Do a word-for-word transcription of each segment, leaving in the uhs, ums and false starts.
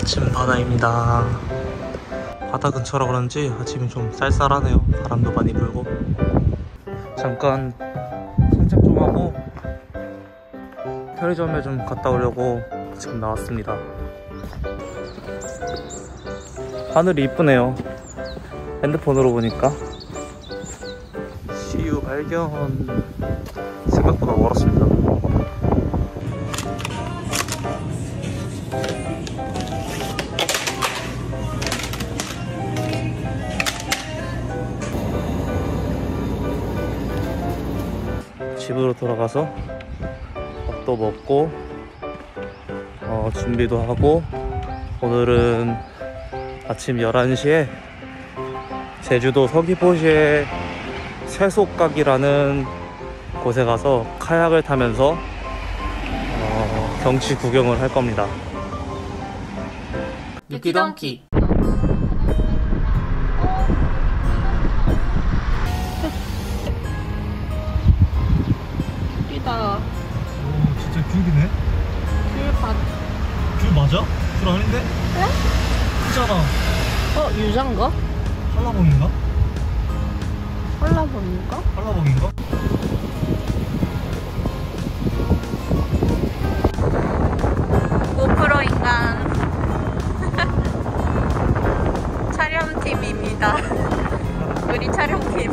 아침 바다입니다. 바다 근처라 그런지 아침이 좀 쌀쌀하네요. 바람도 많이 불고. 잠깐 산책 좀 하고 편의점에 좀 갔다 오려고 지금 나왔습니다. 하늘이 이쁘네요. 핸드폰으로 보니까. 시유 발견. 생각보다 멀었습니다. 집으로 돌아가서 밥도 먹고 어, 준비도 하고, 오늘은 아침 열한 시에 제주도 서귀포시의 쇠속각이라는 곳에 가서 카약을 타면서 어, 경치 구경을 할 겁니다. 유기동키. 뷰다. 오, 진짜 귤이네? 뷰 봤. 귤 맞아? 귤 아닌데? 그래? 크잖아. 어, 유자인가? 한라봉인가? 한라봉인가? 한라봉인가? 고프로 인간 촬영팀입니다. 우리 촬영팀.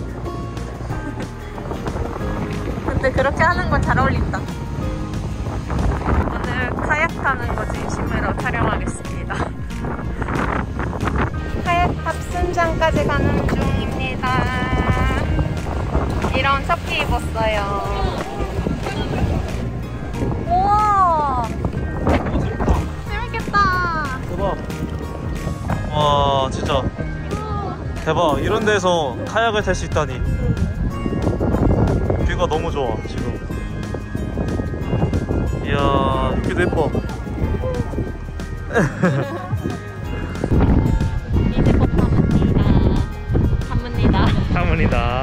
근데 그렇게 하는 건 잘 어울린다. 오늘 카약 타는 거 진심으로 촬영하겠습니다. 카약 탑승장까지 가는 중입니다. 이런 셔츠 입었어요. 우와! 재밌겠다. 대박. 와, 진짜 대박. 이런 데서 카약을 탈 수 있다니. 뷰가 너무 좋아 지금. 이야, 뷰도 예뻐. 이제 곧 가문이다. 가문이다. 가문이다.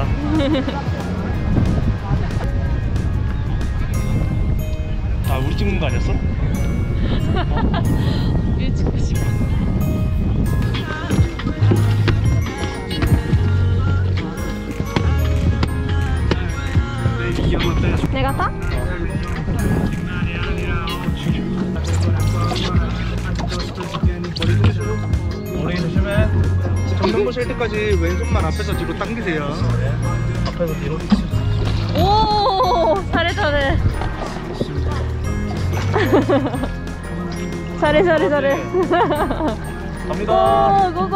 아, 우리 찍는 거 아니었어? 우리 찍고 싶어. 내가 타? 머리 조심해. 정면 보실 때까지 왼손만 앞에서 뒤로 당기세요. 앞에서 뒤로. 오, 잘해 잘해. 잘해 잘해 잘해. 갑니다. 고고.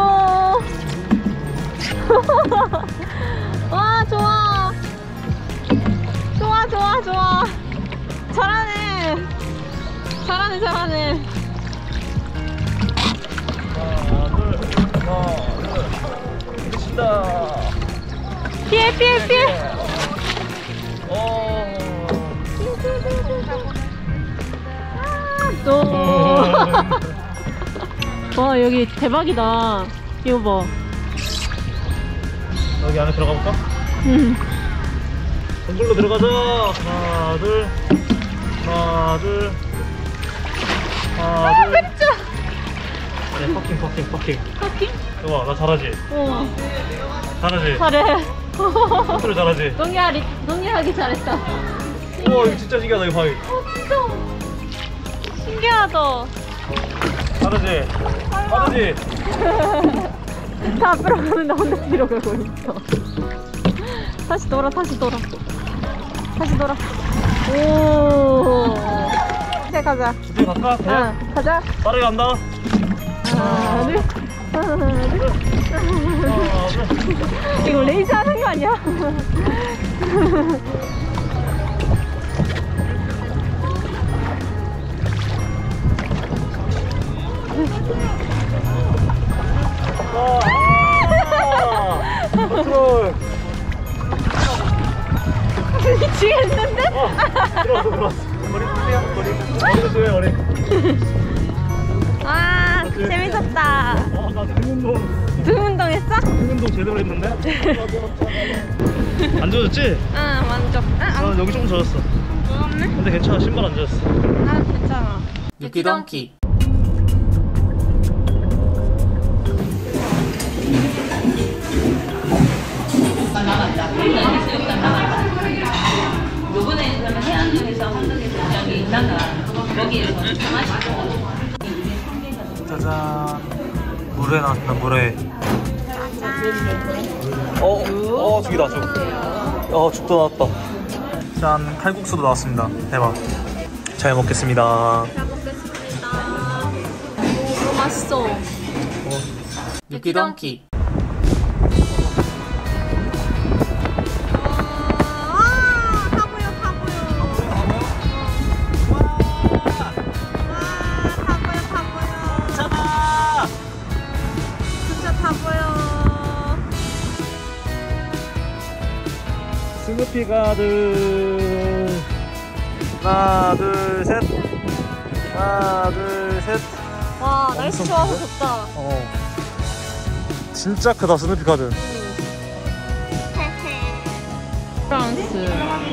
와, 좋아. 좋아 좋아 좋아. 잘하네. 잘하네 잘하네. 하나, 둘, 하나, 둘. 부딪힌다. 피해 피해 피해. 어. 또. 와, 여기 대박이다. 이거 봐. 여기 안에 들어가 볼까? 응. 전줄로 들어가자. 하나, 둘. 하나, 둘. 하나, 둘. 맵죠? 네, 퍼킹, 퍼킹, 퍼킹. 커킹? 와, 나 잘하지? 어. 잘하지? 잘해. 컨트롤 잘하지? 농기하기, 농기하기 잘했다. 우와, 이거 진짜 신기하다, 이 바위. 어, 진짜. 신기하다. 잘하지? 잘하지? 다 앞으로 가는데 혼자 뒤로 가고 있어. 다시 돌아, 다시 돌아. 다시 돌아. 오. 이제 가자. 이제 갈까? 그냥? 응, 가자. 빠르게 간다. 하나, 둘. 하나, 둘. 하나, 둘. 이거 레이스 하는 거 아니야? 컨트롤. 미치겠는데? 어, 들어왔어, 들어왔어. 머리 푸세요, 머리. 머리 조심해, 머리. 아, 재밌었다. 어, 나 등운동. 등운동 했어? 등운동 제대로 했는데? 안 젖었지? 응, 만족. 응, 안 아, 여기 좀 젖었어. 무겁네? 근데 괜찮아, 신발 안 젖었어. 아, 괜찮아. 유기동키. 요번에 그러면 해안도에서 한국에서 저기 있다가 거기에서 하시고 짜잔. 물회 나왔습니다. 물회. 어, 어 죽이다 죽. 어 죽도 나왔다. 짠, 칼국수도 나왔습니다. 대박. 잘 먹겠습니다. 잘 먹겠습니다. 너무 맛있어. 유기동키. 스누피 가드. 하나 둘 셋. 하나 둘 셋. 와, 날씨 엄청 좋아서 크네? 좋다. 어 진짜 크다 스누피 가드. 프랑스.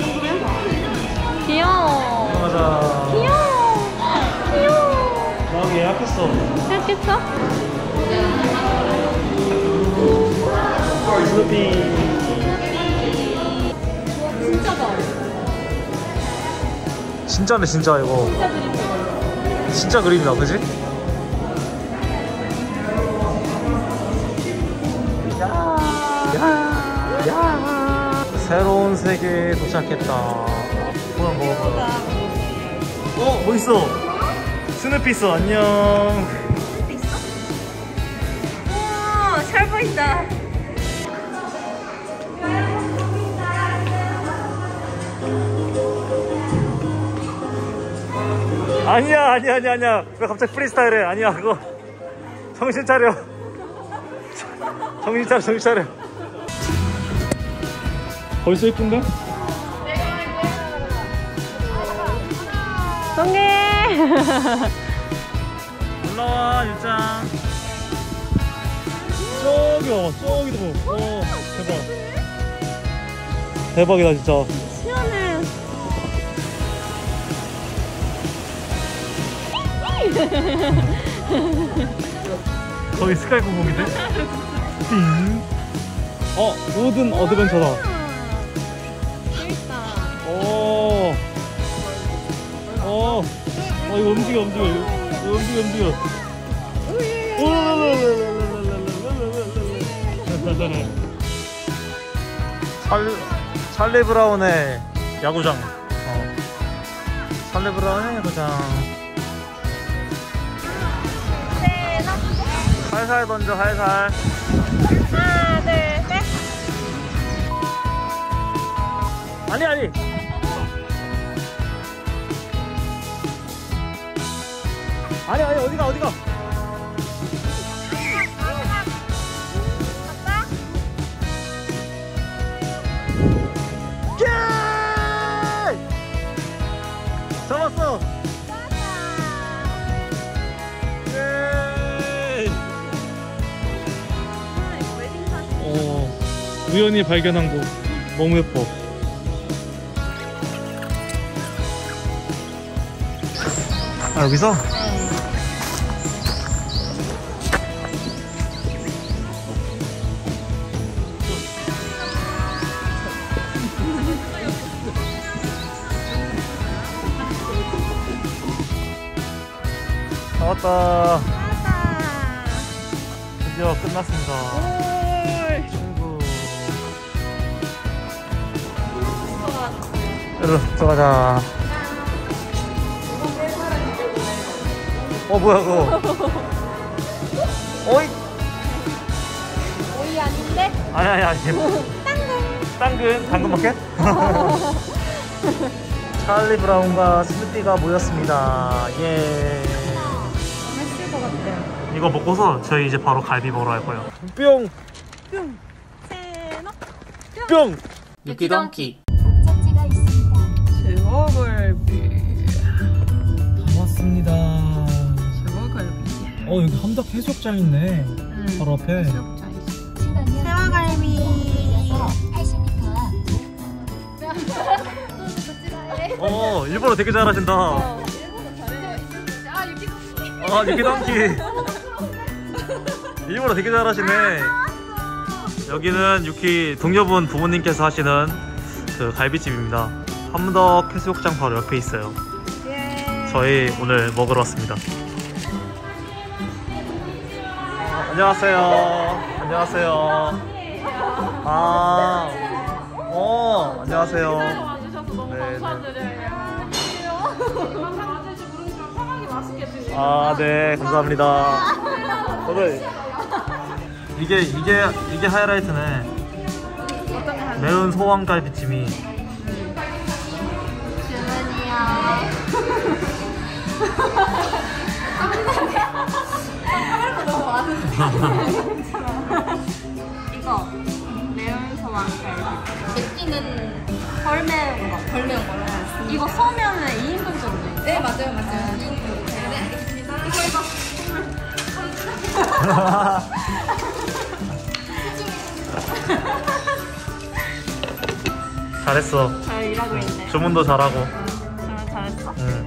귀여워. 가자. 귀여워. 귀여워. 나 여기 예약했어. 했겠어? 스누피. 진짜다. 진짜네 진짜 이거. 진짜 그림. 진짜 그림이다 그지? 야, 야. 새로운 세계에 도착했다. 뭐야 먹어봐. 어? 뭐 있어? 스누피 있어. 안녕. 우와, 잘 보인다. 아니야 아니야 아니야 아니야. 왜 갑자기 프리스타일해? 아니야 그거. 정신 차려. 정신 차려 정신 차려. 벌써 예쁜데? 송해. 올라와 유짱. 저기 봐 저기도 봐. 어 대박. 대박이다 진짜. 시원해. 거의 스카이 공공인데? 띵. 어 모든 어드벤처다. 재밌다. 오. 어. 어 이거 움직여 움직여 이거 움직여 움직여. 찰 찰리 브라운의 야구장. 어. 찰리 브라운의 야구장. 살살 던져 살살. 하나, 둘, 셋. 아니 아니. 아니 아니 어디가 어디가. 잡았어. 어, 우연히 발견한 곳 너무 예뻐. 아 여기서? 나왔다. 드디어 끝났습니다. 친구. 일로 들어가자. 어 뭐야 그거. 어이. 오이 아닌데? 아니 아니 아니. 땅콩. 당근. 당근 마켓? 찰리 브라운과 스누피가 모였습니다. 예. 맛있을 것 같아. 이거 먹고서 저희 이제 바로 갈비 먹으러 갈 거예요. 뿅. 뿅. 세노. 뿅. 유기동키. 목적지가 있습니다. 제와갈비. 다 왔습니다. 제와갈비. 어 여기 함덕 해수욕장 있네. 응. 바로 앞에. 세화갈비. 팔십 미터 앞. 어 일본어 되게 잘하신다. 어, 일본어 잘해. 아, 유기동키. 아 유기동키. 일본어 되게 잘하시네. 여기는 유키 동료분 부모님께서 하시는 그 갈비집입니다. 함덕 해수욕장 바로 옆에 있어요. 저희 오늘 먹으러 왔습니다. 어, 안녕하세요. 안녕하세요. 아, 어, 안녕하세요. 와주셔서 너무 네, 감사드려요. 강아지 부르니까 편하게 맛있게 드세요. 아, 네, 감사합니다. 오늘 이게 이게 이게 하이라이트네. 매운 소왕갈비찜이. 이거 매운 소왕갈비. 맵기는 덜 매운 거. 덜 매운 거로. 이거 소면은 이 인분 정도. 네 맞아요 맞아요. 이 인분. 네 알겠습니다. 이거 이거. 잘했어. 잘 일하고 있네. 주문도 잘하고. 정말 잘했어. 응.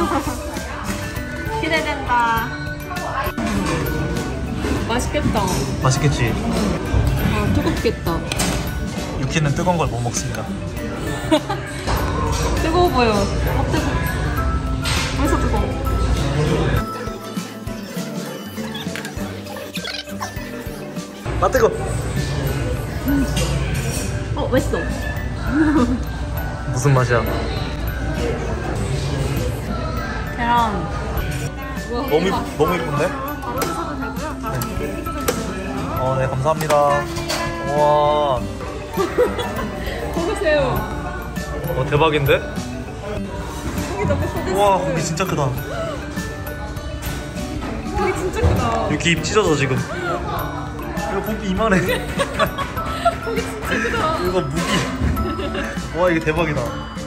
기대된다. 맛있겠다. 맛있겠지. 아, 뜨겁겠다. 유키는 뜨거운 걸 못 먹습니다. 뜨거워 보여. 어, 뜨거워. 벌써 뜨거워. 아 뜨거. 어, 맛있어. 무슨 맛이야? 계란. 너무 이- 너무 이쁜데? 어, 네 감사합니다. 와, 보세요. 어 대박인데? 고기 너무 커졌어. 와, 고기 진짜 크다. 고기 진짜 크다. 유키 입 찢어져 지금. 이거 고기 이만해. 고기 진짜 크다. 이거 무기. 와, 이게 대박이다.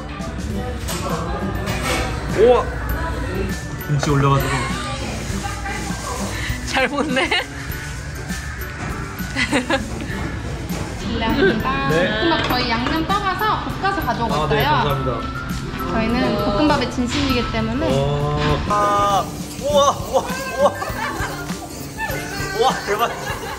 우와. 김치 올려가지고. 잘 먹네. 감사합니다. 네. 볶음밥 저희 양념 떠가서 볶아서 가져오고 아, 있어요. 네 감사합니다. 저희는 볶음밥에 진심이기 때문에. 와, 아, 우와, 우와, 우와. 우와, 대박.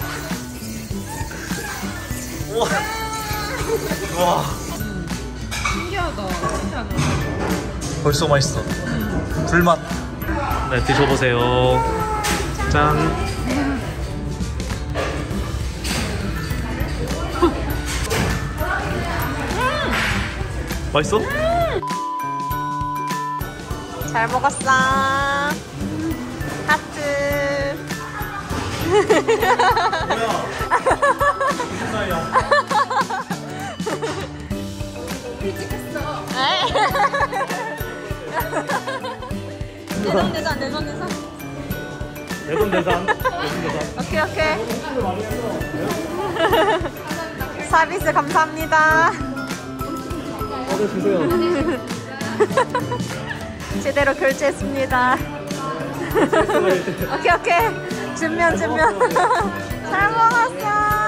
우와. 우와. 신기하다. 신기하다. 벌써 맛있어. 불맛. 네, 드셔보세요. 짠. 맛있어? 잘 먹었어. 하트. 뭐야? 무슨 사이야? 내전 내전 내전 내전. 내돈 내산. 오케이 오케이. 서비스 감사합니다. 어서 주세요. 제대로 결제했습니다. 오케이 오케이. 준면 준면. 잘 먹었어.